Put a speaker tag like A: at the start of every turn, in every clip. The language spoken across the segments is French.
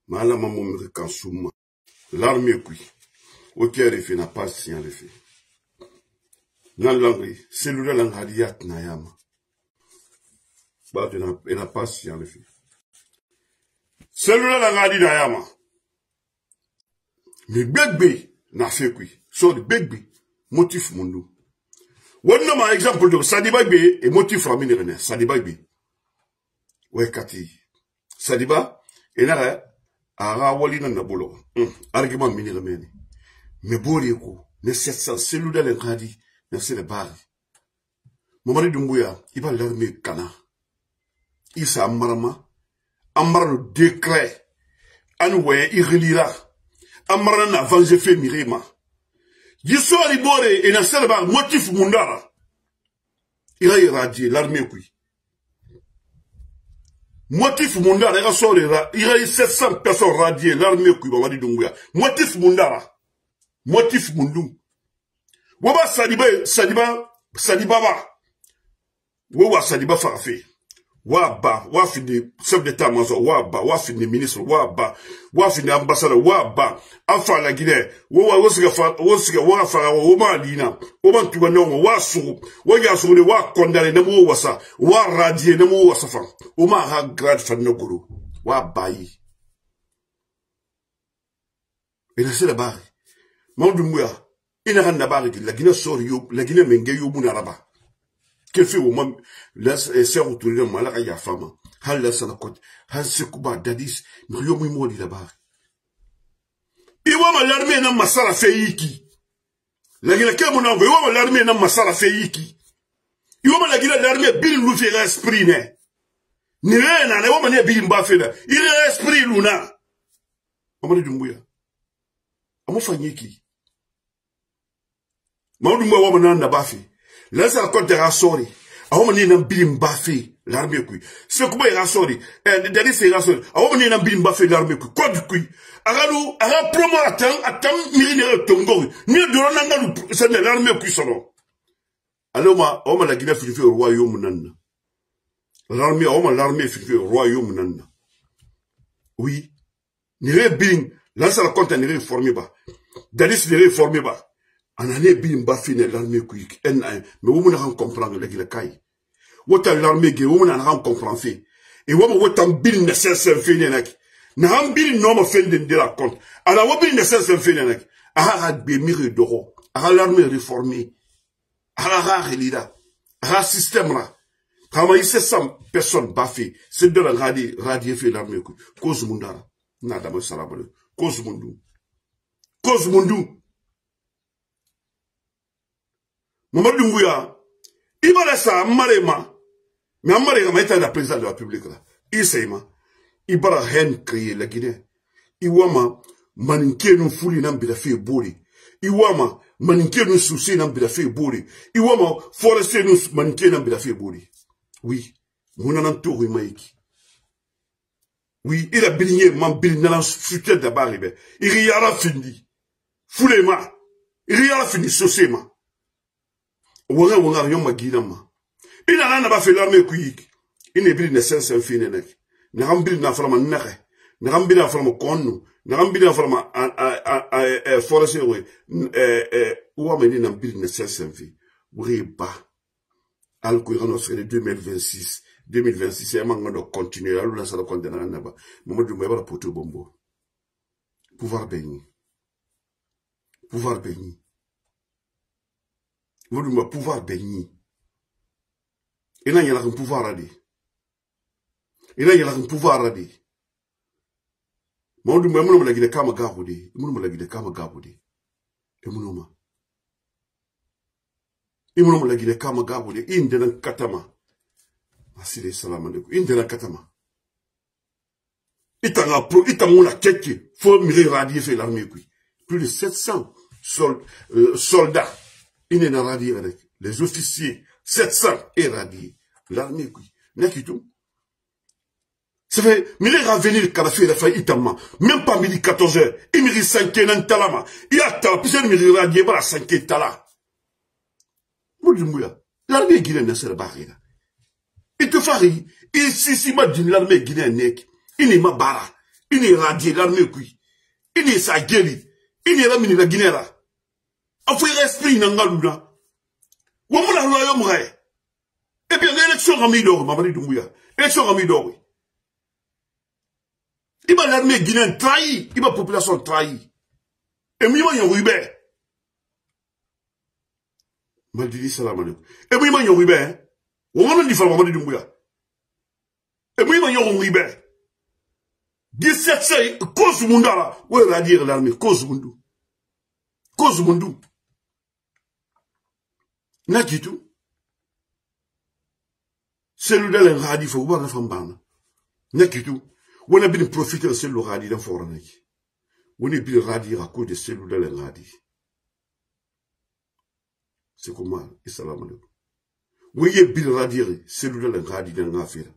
A: Mala maman me kansuma. L'armée kui. Ok, refi n'a pas si en refi. Nan langri, cellule langhadiat na yama. Bah, tu n'as pas si en refi. Cellule langhadi na yama. Mais begbe na fait kui. So de begbe. Motif mundu. Wonna ma exemple de Sadiba be et motif ramine rene. Sadiba be. Ouais, Kati. Sadiba, et là, ara wali na nabolo. Argument mini remene. Me bori ko, me 700 cellule langhadi. Merci le bari. Mamadi Doumbouya, il va l'armée Kana. Il s'est amarama. Amara le décret. Anoué, il relira. Amara n'a vengé fait mirima. Yisso Alibore et n'a serba motif mundara. Il a irradié l'armée qui. Motif mundara, il a eu 700 personnes radiées l'armée qui, Mamadi Doumbouya. Motif mundara. Motif mundum. Waba Sadiba ba. Wawa Sadiba farafé. Waba, wafini chef d'état major, waba, wafini ministre, waba, wafini ambassadeur, waba, afa la Guinée, wawa wosiga fara, wama lina, wama tuwa nongo, wasu, waya suru, wa kondale, nemu wasa, wa radie, nemu wasa fan, wama ha grad fan noguru, wabayi. Et là c'est la barre. Maudou Mouya. Il n'a rien à barrer. La Guinée sort, la Guinée menge yomunaraba. Qu'elle fait au moins, la sœur autour de moi, la ya femme. Hal la sanakot, hal sekuba dadis, mriyomu modi la barre. Iwama l'armée n'a masala feiki. La Guinée kemuna, iwama l'armée n'a masala feiki. Iwama la Guinée l'armée bil loufi esprit ne. Ni rien, ne wama ne bil mbafeda. Il est esprit luna. Amadi Doumbouya. Amo fanyeki. Maudou mwa wama nan nabafi. Lansa la kote de rasori. Awama ni nan bilim bafi l'armée kui. Se kuba yi rasori. Dadi se rasori. Awama ni nan bilim bafi l'armée kui. Kod kui. Agalou, aga promo atam mirinere tongori. Ni doro nangalu sende l'armée kui sono. Aloma, awama la Guinée filifi au royaume nanna. L'armée, awama l'armée filifi au royaume nanna. Oui. Nire bilim. Lansa la kote nire formé ba. Dadi se nire formé ba. En année bin bafine l'armée qui mais vous n'avez comprendre le kai. Wota l'armée qui vous n'avez comprendre fait. Et vous wota bin nécessaire fait nek. Na bin non me fait de la compte. Alors vous bin nécessaire fait nek. Ah be mire d'oro. Ah l'armée réformée. Ah relida. Ah système là. Comment il 700 personnes bafé. C'est de la radier fait l'armée qui. Cause mundara. Nada me salabale. Cause mundu. Cause mundu. Mamadi Doumbouya, il va laisser à Marema, mais à Marema, il est le président de la République. Il sait, il va rien créer la Guinée. Il va manquer nous fouler dans le fait bourri. Il va manquer nous soucier dans le fait bourri. Il va forcer nous manquer dans le fait bourri. Oui, mon ananto maïki. Oui, il a brillé, man brillé dans la future de Baribé. Il y a fini. Foulez ma. Il y a fini, saucé ma. Wanga yon magidama. Il n'a pas fait l'armée quick. Il n'est plus nécessaire un fin nek. N'a rempli na forme nere. N'a rempli na forme connu. N'a rempli na forme forcé oui. Ou amener n'a plus nécessaire un fin. Oui ba. Al Courant serait 2026. 2026 et manque de continuer. Alors là ça doit continuer là-bas. Maman du meilleur pour tout bombo. Pouvoir béni. Pouvoir béni. Vous devez pouvoir bénir. Il y a un pouvoir à dire. Il y a un pouvoir à dire. Moi, je me dis que kama gabudi. Je me dis que kama gabudi. Je me dis que kama gabudi. Indena katama. Asile salam alaikum. Indena katama. Itamuna keke. Faut me radier fait l'armée. Plus de 700 soldats. Il est radié avec les officiers, 700 éradiés. L'armée, qui n'est tout. Ça fait, mais il est revenu le Kadhafi, il a fait Itama. Même pas midi 14h. Il mérite 5 ans talama. Il a talama. Puis il mérite radié, voilà 5 ans talama. Moudjouya. L'armée guinéenne ne sert pas rien. Il te fait, il si m'a dit l'armée guinéenne, il n'est pas bara. il est radié l'armée qui il est sa gueule il est ramini la Guinée là a fait esprit n'angaluna wamuna royaume vrai et bien l'élection ramidor Mamadi Doumbouya élection ramidor il va l'armée guinéenne trahi il va la population trahi et moi yon ruben Maldini salam alaikum et moi yon ruben wamuna di fa Mamadi Doumbouya et moi yon ruben 17 say cause mundala ouais radier l'armée cause mundu na kitu cellule de l'enradi faut voir la femme bana na kitu on a bien profité de cellule radi dans foranaki on est bien radi à cause de cellule de l'enradi c'est comment salam alaikum oui est bien radi cellule de l'enradi dans l'affaire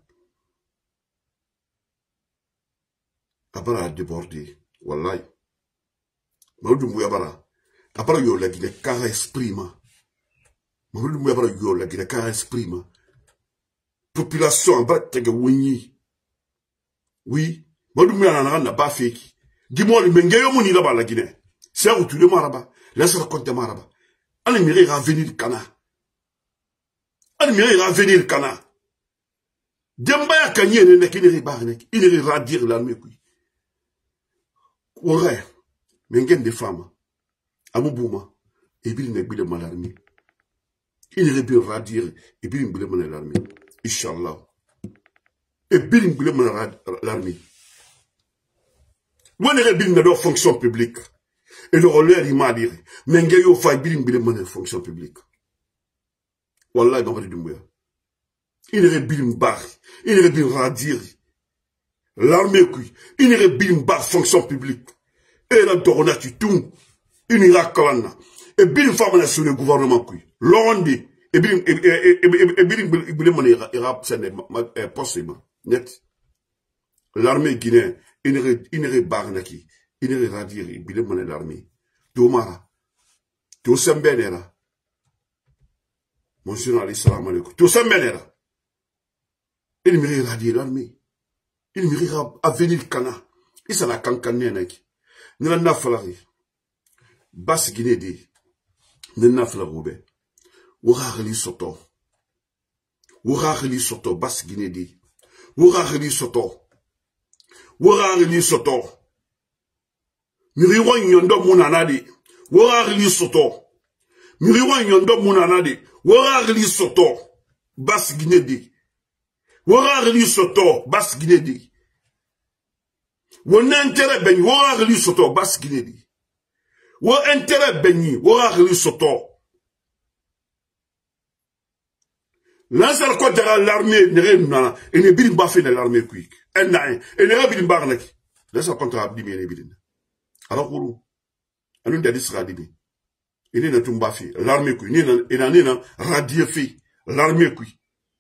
A: abara débordé wallahi Mamadou Doumbouya bara abara yo la Guinée car exprime Mamadou Doumbouya bara yo la Guinée car exprime population abara tege woni oui Mamadou Doumbouya na ba feki dis-moi le mengeyo moni là bas la Guinée c'est où tu le maraba laisse raconter maraba on aimerait revenir Cana on aimerait revenir Cana Demba ya kanye ne kiniri barnek il radier l'armée qui ouais mengen des femmes amubouma et puis ne bile l'armée il rebir radier et puis bile l'armée inshallah et puis bile l'armée moi ne rebir na fonction publique et le rôle il m'a dit mengen yo fa bile fonction publique wallahi Mamadi Doumbouya il rebir bar il rebir radier l'armée qui il rebir bar fonction publique et la dorona tu tout une irakalana et bien femme sur le gouvernement qui l'ondi et bien il possible net l'armée guinéenne il barnaki il radier il bien l'armée domara to sembenera mon journaliste salam alaikum to sembenera il me radier l'armée il me à venir Cana il s'en a cancané naki nina nafalari bas Guinée di nina nafalaroube wurahli soto bas Guinée di wurahli soto miriwa nyondo munanadi wurahli soto miriwa nyondo munanadi wurahli soto bas Guinée di wurahli soto bas Guinée di Won intérêt ben wo agli soto bas Guinée di wo intérêt ben wo agli soto l'ancien côté de l'armée ne na et ne bin ba fait de l'armée quick et na et ne bin ba nak l'ancien contre abdi ne bin alors pour anu de disra di et ne tumba fait l'armée quick ni na radier fait l'armée quick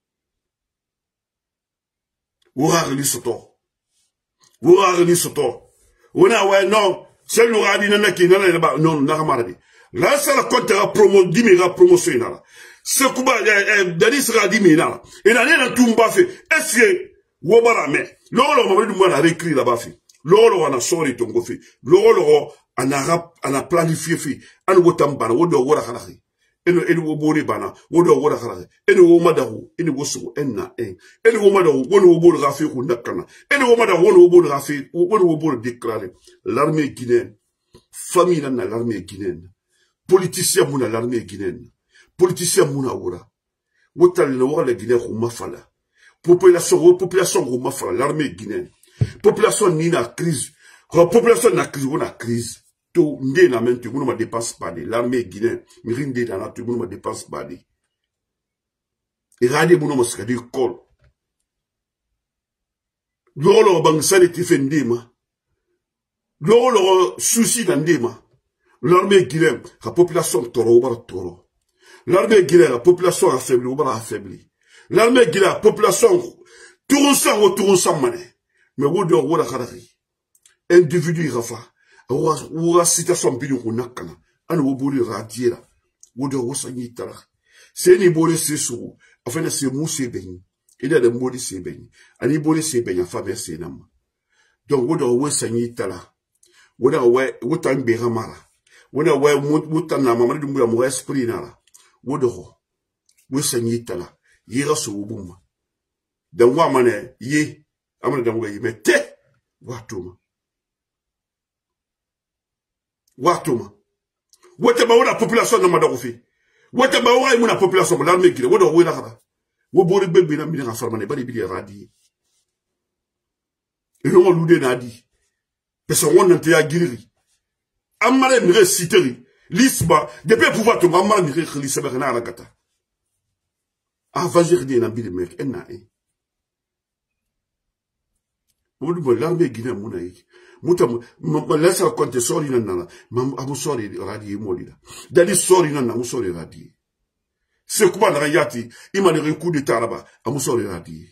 A: wo agli soto Wouarni soto. Wona ouais non. C'est le radi nana qui nana non nakamarabi. Là c'est la compte à promo dimira promotion là. C'est kuba dadis radi mina. Et la nena tumba fait. Est-ce que wobara mais lolo Mamadi Doumbouya a réécrit là-bas fait. Lolo on a sorti ton go fait. Lolo en arabe on a planifié fait. An wotamba wodo wora khalaki. Eno wobori bana wodo wora khalaki. Eno womadahu eno wosu enna eno womadahu wono wobori rafi ko nakana eno womadahu wono wobori rafi wono wobori déclarer l'armée guinéenne famille na l'armée guinéenne politicien muna l'armée guinéenne politicien muna wora wotal na wala Guinée ko mafala population ko mafala l'armée guinéenne population ni na crise population na crise wona crise to ndé na mente vous ne me dépasse pas de l'armée guinéenne mirinde dans la vous ne me dépasse pas de et regardez vous ne me skadi col lolo bang sale ti fendema lolo souci d'andema l'armée guinéenne la population toro bar toro l'armée guinéenne la population affaiblie bar affaiblie l'armée guinéenne la population tourun sang mané mais wodo wala khadari individu rafa Oura citation bidon ko nakana an wo boli radiera wodo wosanyi tara c'est ni boli sesu afin c'est mousse ben il a de boli c'est ben ani boli c'est ben fa verser nam donc wodo we sanyi tala woda we wutan be gamara woda we wutan na Mamadi Doumbouya mo esprit na wodo we sanyi tala yira so wubuma dan wa mane ye amana dan we mete watuma wote ba wona population na madako fi wote ba wa imuna population la me gire wodo we na kara wo bori bebe na mi na farmane bari bi radi et non l'oudé n'a dit. Parce qu'on a été à Guiri. Amare mire citeri. L'isba. Depuis pouvoir tomber, amare mire l'isba à la gata. Ah, vas-y, rien n'a bien mec. En a un. L'armée guinéenne, mon aïe. Moutam, laisse la compte sori nana. Amu sori radi molida. Dali sori nana, amu sori radi. C'est quoi la rayati? Il m'a dit un coup de taraba. Amu sori radi.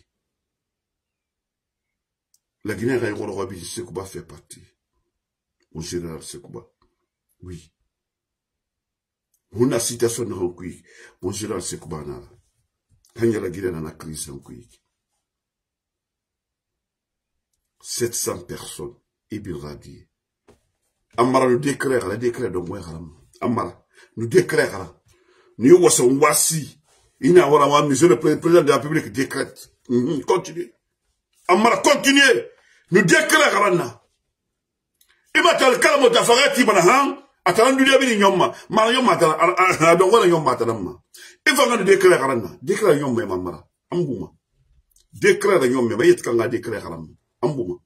A: La Guinée Rabi Sekouba fait partie. Mon général Sekouba. Oui. On a citation de Rankoui. Mon général Sekouba n'a. Quand il y a la Guinée dans la crise Rankoui. 700 personnes. Ibn Radi. Amara nous déclare, la déclare de Mouéram. Amara nous déclare. Nous sommes wasi. Il n'y a pas de monsieur le président de la République décrète. Continuez. Amara continuez. Nous déclarons. Il m'a dit que le Tafarati Banahan, à Talan du Diabi Yoma, Marion Matana, à Dongola Yom Matanama. Il va nous déclarer. Déclare Yom Mamma. Ambouma. Déclare Yom Mayet Kanga déclare. Ambouma.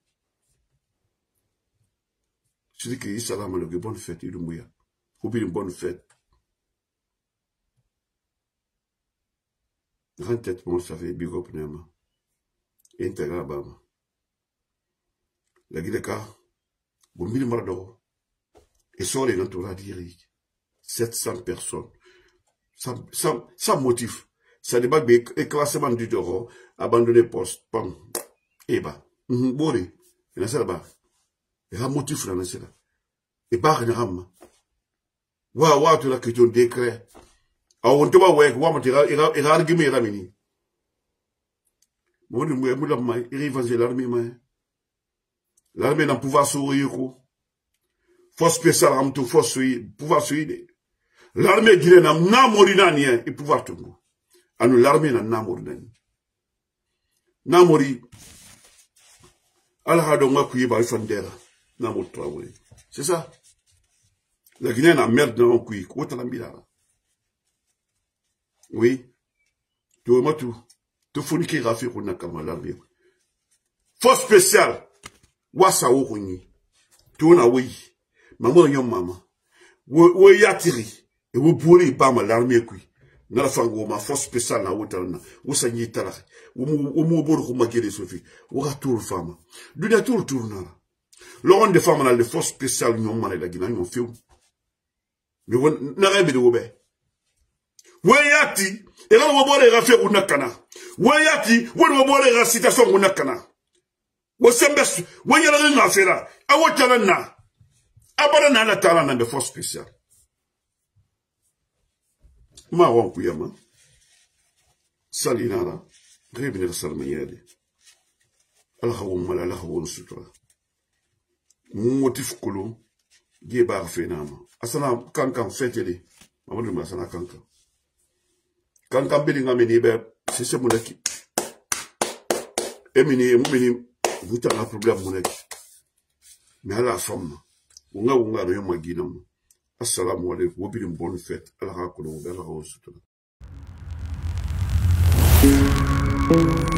A: Je dis que Issalam a une bonne fête, il Doumbouya. Ou bien une bonne fête. Grande tête, bon, ça fait big up Nema. Intégral Bama. La Guinée-Ka, bon, mille marado, et sur les notoires d'Iri, 700 personnes, sans motif. Ça débat de classement du taureau, abandonné poste, pam, et bah, bori, il a ça là-bas, il y a un motif là, c'est là, et bah, il y a un wa, tu l'as que tu décret, ah, on te va, ouais, il a argumenté, ramini. Bon, il va l'armée, mais. L'armée n'a pouvoir sourire. Force spéciale, amtou, force pouvoir sourire. L'armée guinéenne n'a morina nien, et pouvoir tout. Anu l'armée n'a morina. N'a mori. Allah a donc accouillé par le fondera. N'a mort travail. C'est ça. La Guinée n'a merde dans un couille. Quoi t'as l'ambila? Oui. Tu vois, tout. Tu fous qui raffique ou n'a qu'à l'armée. Force spéciale. Wasa wokoni tona oui maman yom mama wo yatiri e wo bori ba ma l'armée kui na la fango ma force spéciale na wotalna wo sanyi tala wo mo boru ko magere sofi wo ga tour fama du da tour na l'on de femme na le force spéciale nyom ma la gina nyom fiu mais won na rebe de wo be wo yati e ga wo bori ga fe unakana wo yati wo bori ga citation unakana Wosembes, wanyala nga fera, awotala na, abada na tala na de force spéciale. Ma wankuyama, salinara, rebine salmayede. Alhawumala, alhawun sutra. Motif kulu, gebar fenama. Asana kankan fetele, mamadou masana kankan. Kankan belinga menibe, c'est ce moulaki. Emini, vous avez un problème, mon ex. Mais à la femme, on a rien à dire. Assalamu alaikum, vous avez une bonne fête. Allah a